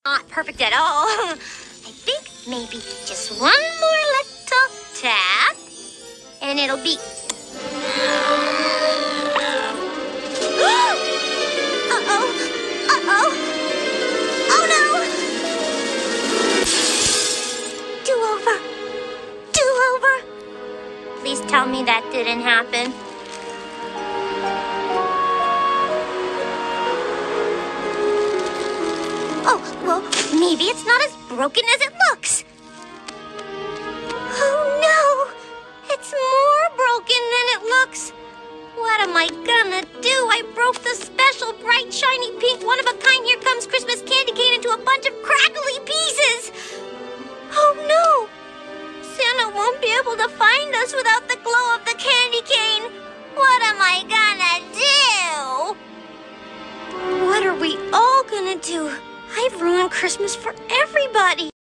not perfect at all. I think maybe just one more little tap, and it'll be... Uh-oh. Uh-oh. Oh, no. Do-over. Do-over. Please tell me that didn't happen. Oh, well, maybe it's not as broken as it looks. Oh, no. It's more broken than it looks. What am I gonna do? I broke the special, bright, shiny, pink, one-of-a-kind Here Comes Christmas candy cane into a bunch of crackly pieces. Oh, no. Santa won't be able to find us without the glow of the candy cane. What am I gonna do? What are we all gonna do? I've ruined Christmas for everybody.